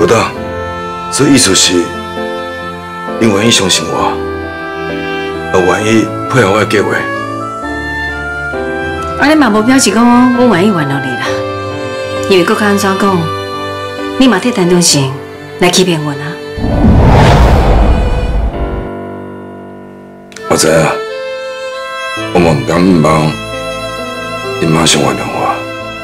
老大，这意思是，你愿意相信我，也愿意配合我的计划。 安尼嘛无表示讲我愿意原谅你啦，因为搁较安怎讲，你嘛替陈中信来欺骗我啊。 我知影，我嘛唔敢唔望你马上原谅我。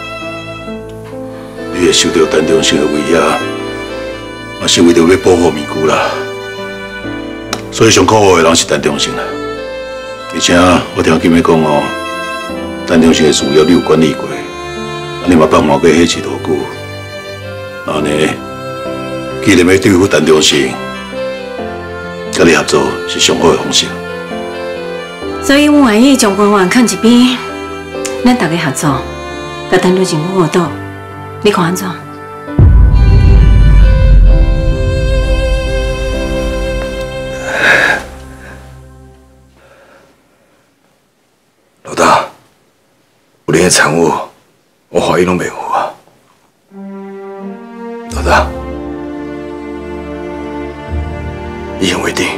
你会受到陈中信的威胁，嘛是为着要保护咪姑啦。所以上可恶的人是陈中信啦。而且我听金妹讲哦，陈中信的事业你有管理过，你嘛帮忙过迄几多久？安尼，既然要对付陈中信，跟你合作是上好的方式。 所以我愿意将官员放一边，咱大家合作，甲陈中信好好斗，你看安怎？ 老大，有你的产物，我怀疑拢袂有啊。老大，一言为定。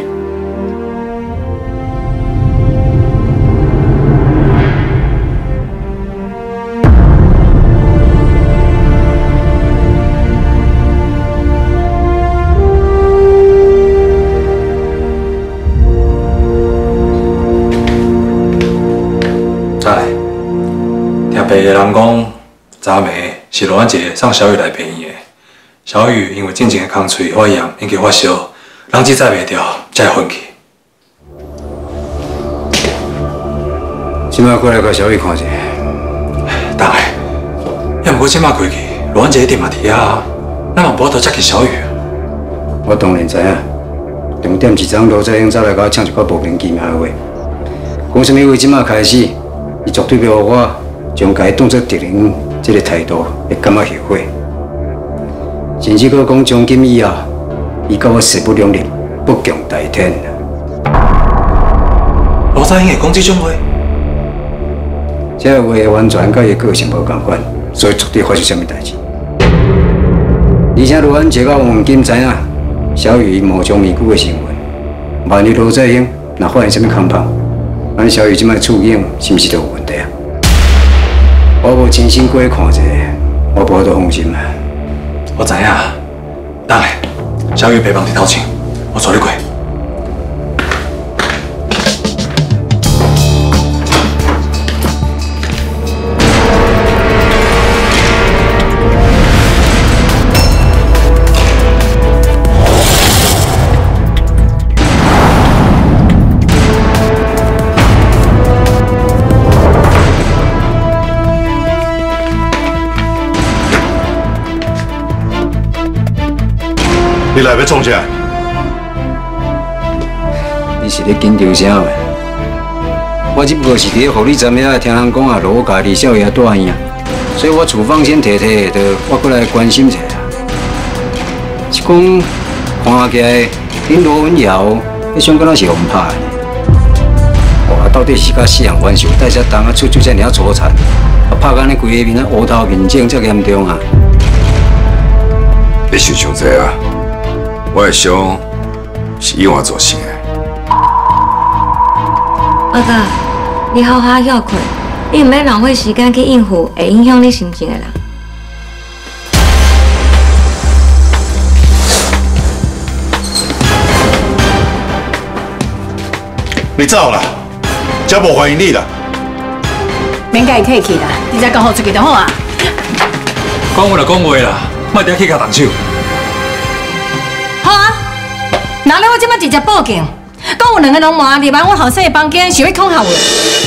白的人讲，昨暝是罗安杰送小雨来陪伊的。小雨因为进前的空喙发炎引起发烧，人只载袂掉，才会昏去。 即摆过来甲小雨看者。 当然，要毋过即摆开去，罗安杰一定嘛伫遐，咱嘛无法度接近小雨。 我当然知影，重点是张罗在英走来甲我抢一寡无凭其妙的话，讲什么为即摆开始，伊绝对要互我。将家当作敌人，这个态度会感觉后悔。甚至佫讲从今以后，伊甲我势不两立，不共戴天。 罗在英会讲这种话？ 这个话完全甲伊个性无共款，所以绝对发生什么代志。而且罗安杰甲王文金知影小雨冒充咪姑的身份，万一罗在英若发现什么空棒，咱小雨即摆处境是毋是就有问题啊？我无亲身过去看者，我无法度放心啊。 我知影，等下小雨陪房伫头前，我带你过。 你来要创啥？ 你是咧紧张啥喂？我只不过是伫咧互你昨暝听人讲啊，罗家离少爷大院啊，所以我处方先摕摕，就我过来关心一下。是讲看起来恁罗文瑶，迄种敢若是红拍的。哇，到底是甲四人元首带遮重啊，出遮尔粗残，啊拍到安尼规个面啊乌头面肿，遮严重啊！ 你想伤济啊！我的伤是意外造成的。 阿哥，你好好休困，你唔免浪费时间去应付会影响你心情的人。 你走啦，这无欢迎你啦。 免甲伊客气啦，你再讲好出去就好啊。 讲话就讲话啦，莫伫遐去甲动手。 好啊，那我即摆直接报警，讲有两个流氓入来我后生的房间，想要恐吓我。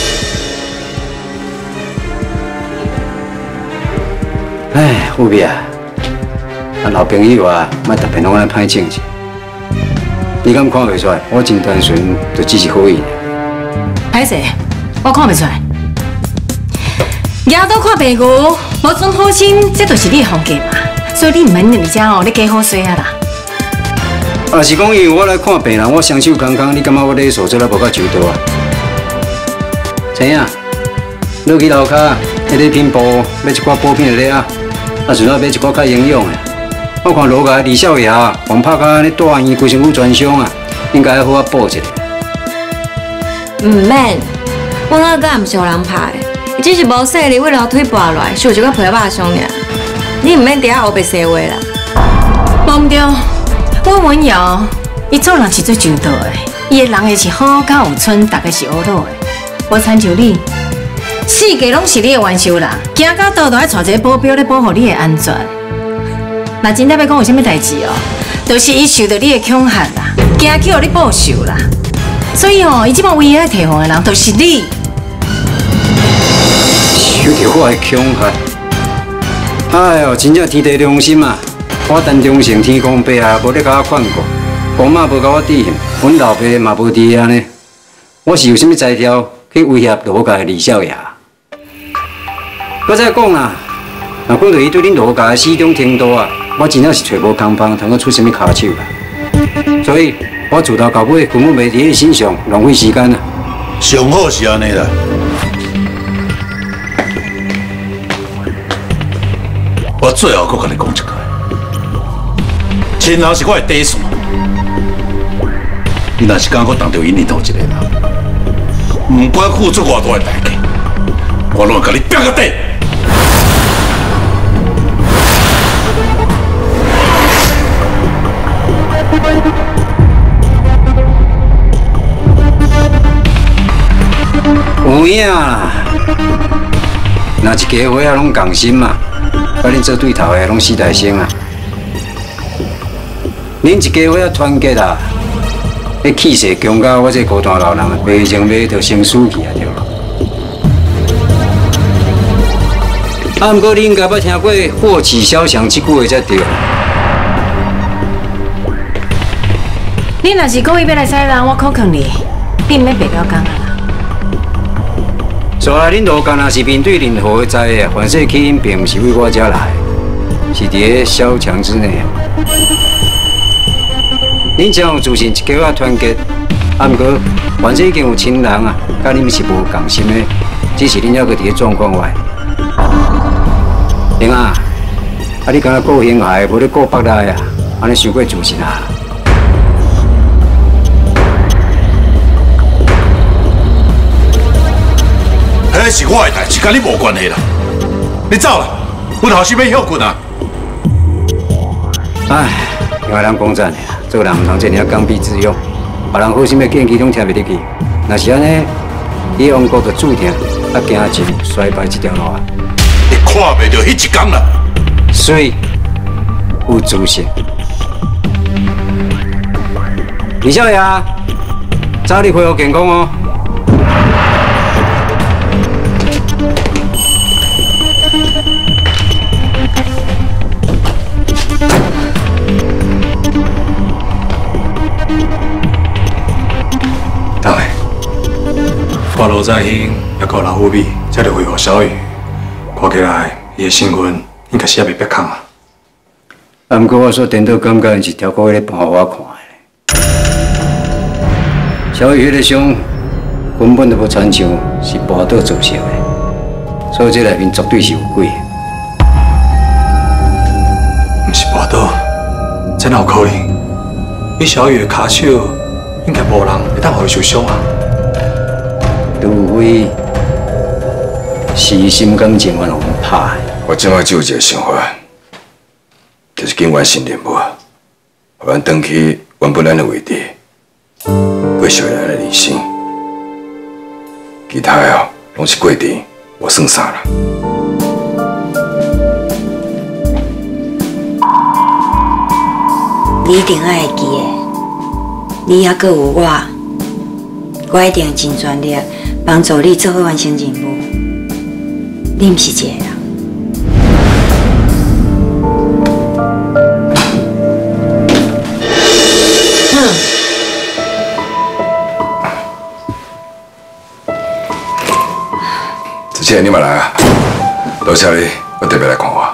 唉，富美啊，咱老朋友啊，莫特别拢爱歹情势。你敢看袂出来？我真单纯，就只是好意。 歹势，我看袂出来。丫头看病牛，无存好心，这就是你的风格嘛。所以你唔免伫遮哦，你加好势啊啦。 啊，是讲因为我来看病人，我双手空空，你感觉我礼数做得无够周到啊？怎样？落去楼骹，迄个拼布买一寡补品的咧啊，啊，顺便买一寡较营养的。 我看罗家李少爷黄拍甲咧大医规身躯全伤啊，应该好好补一下。 唔免，我那个唔是互人拍的，伊只是无细力，为了腿拔落来，受一个皮肉伤尔。你唔免伫遐黑白说话啦。 无毋对，我文瑶，伊做人是最上道的，伊的人也是好甲有寸，大家是好老的。无亲像你，世界拢是你的元首人，行到倒都爱带一个保镖咧保护你的安全。若真正要讲有啥物代志哦，就是伊受到你的恐吓啦，惊去互你报仇啦。所以哦，伊即摆唯一爱提防的人就是你。 受到我的恐吓，哎呦，真正天地良心啊！我陈忠诚天公伯啊，无咧甲我劝过，公妈无甲我底线，阮老爸嘛无伫安尼。我是有啥物材料去威胁罗家的李少爷？搁再讲啦，若讲到伊对恁罗家的始终程度啊，我真正是找无空帮，通去出啥物骹手啦。所以，我自头到尾根本袂伫伊身上浪费时间啊。 上好是安尼啦。我最后搁甲你讲一句，亲人是我的底线。你若是敢搁当着因里头一个人，唔管付出偌大的代价，我拢会甲你拼到底。 有影啦，若一家伙仔拢共心嘛，甲恁做对头的拢死大生啊！恁一家伙仔团结啊，迄气势强到我这孤单老人袂情袂就生死去啊对无？啊，毋过你应该捌听过“祸起萧墙”这句话才对。 你若是讲伊要来杀人，我可劝你，你毋免白了讲啊。 所以恁罗家若是面对任何的灾害，凡事起因并毋是为我遮来，是伫咧萧墙之内。恁只要自信一家伙团结，啊，毋过凡事已经有亲人啊，甲恁是无共心的，只是恁还阁伫咧状况外。玲啊，你敢若顾形骸，无咧顾北内啊，安尼伤过自信啊！ 迄是我的代志，甲你无关系啦。你走啦，阮后生要休困啊。 唉，听人讲真的，做人毋通这尔刚愎自用，别人好心的建议拢听袂入去。若是安尼，你王国就注定啊行进衰败这条路啊。 你看袂到迄一天啦。 所以有自信。李少爷，早日恢复健康哦。 当然，我罗在兴也够人虎比，才着恢复小雨。看起来，伊的身份应该是也袂别空啊。 啊，毋过我所颠倒感觉是条哥咧帮我看的。小雨迄个伤根本就无亲像是跋倒造成的，所以这内面绝对是有鬼。 毋是跋倒，这哪有可能？你小雨的骹手应该无人会当互伊受伤啊。 除非是伊心肝情愿互拍的。 我即摆只有一个想法，就是紧完成任务，互咱返去原本咱的位置，过小咱的人生。其他的哦，拢是过程，无算啥啦。 你一定爱会记的，你还阁有我一定会尽全力帮助你做好完成任务。你毋是一个人。 之前你嘛来啊，多谢你，我特别来看我。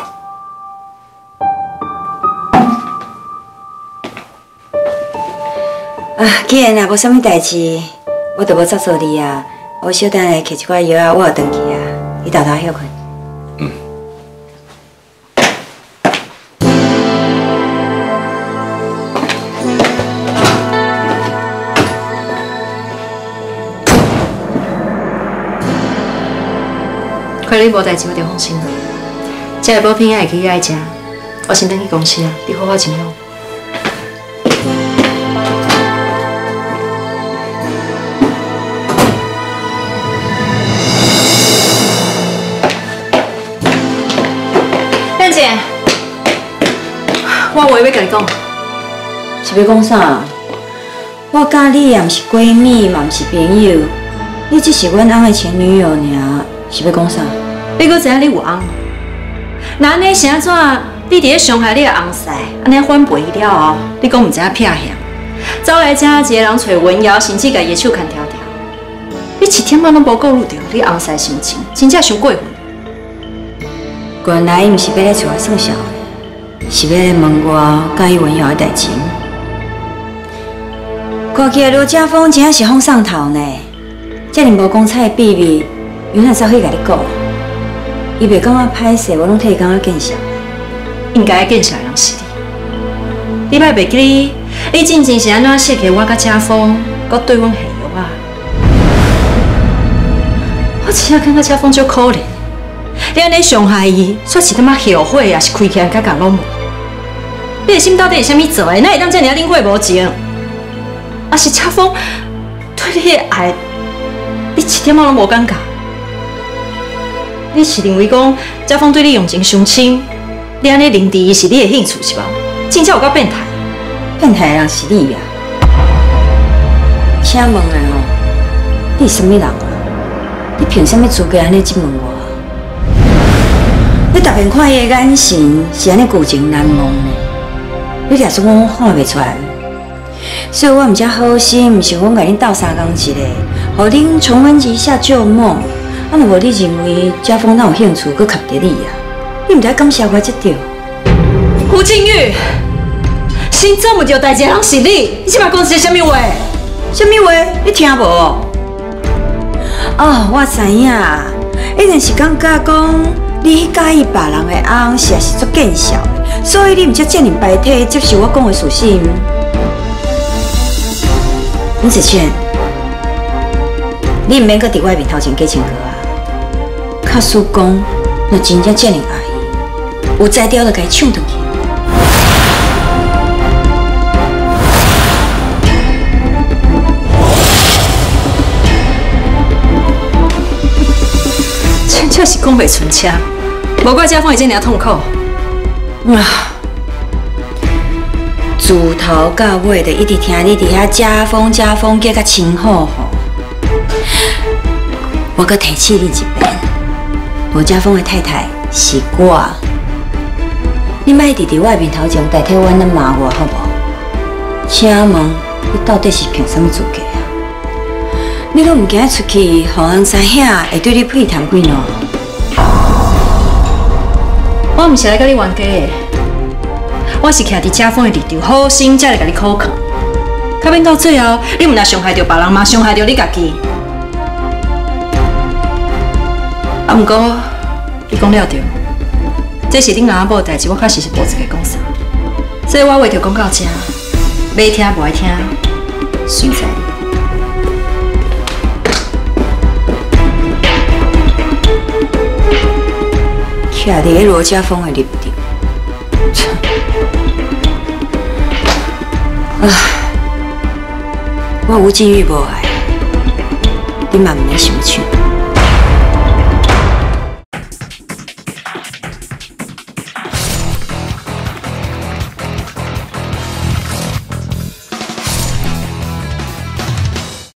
啊，既然也无啥物代志，我就无责错你啊。我小等下摕一寡药啊，我就回去啊。你偷偷休困。 你无代志，我就放心啦。这下补品也会去爱食，我先等去公司啊，你好好请用。亮姐，我有话要甲你讲。 是要讲啥？我甲你也毋是闺蜜，嘛毋是朋友，你只是阮翁的前女友尔，是要讲啥？ 你阁知影你有翁？那安尼是安怎？你伫咧伤害你的翁婿，安尼反背了后，你讲毋知影撇向，走来遮一个人找文瑶，甚至甲伊的手牵条条。你一点仔拢无顾虑到你翁婿心情，真正伤过分。 原来伊毋是要来找我算账的，是要来问我甲伊文瑶的代志。看起来罗家峰真是放上头呢，遮尔无光彩的秘密，原来早去甲你讲。伊袂感觉歹势，我拢替伊感觉见笑。 应该见笑的人是你。你莫袂记你进前是安怎设计我甲家峰，搁对阮下药啊？我真正感觉家峰足可怜。你安尼伤害伊，煞是他妈后悔，也是开起来甲拢无。你的心到底是啥物做的？哪会当遮尔冷血无情？啊是家峰对你的爱，你一点仔拢无感觉？你是认为讲家峰对你用情伤深，你安尼凌迟伊是你的兴趣是吧？真正有够变态！ 变态的人是你啊！请问的哦，你是什么人啊？你凭什么资格安尼质问我？你逐遍看伊的眼神是安尼旧情难忘呢，你掠出我看袂出来。所以我毋才好心，想讲甲恁斗相共一个，互恁重温一下旧梦。啊，若无你认为家峰哪有兴趣，佮吸着你啊？你毋知感谢我才对。 胡静玉，先做唔着代志的人是你，你即摆讲些啥物话？ 啥物话？你听无？哦，我知影，一定是感觉讲你介意别人的翁，实在是足见笑的，所以你毋才遮尔白体接受我讲的事实。林子倩，你毋免搁伫我面头前假情歌啊！假使讲，若真正遮尔爱伊，有才调就该唱转去。 真正是讲袂出车，无怪家峰会遮尔痛苦。 啊！自头到尾就一直听你伫遐家风叫甲称呼吼。我搁提醒你一遍，罗家峰的太太是我，你莫直伫我面头前代替我来骂我好无？请问你到底是凭什么资格啊？你拢唔惊出去，互人知影会对你配谈几喏？ 我毋是来甲你冤家的。我是徛伫家峰的立场，好心才来甲你苦劝，较免到最后，你毋但伤害着别人，嘛伤害着你家己。啊，毋过你讲了对，这是恁阿某的代志，我确实是无资格讲啥。所以我话就讲到这，要听无爱听，随在你。 徛伫罗家峰的立场。我吴静玉无爱，你嘛毋免想唱。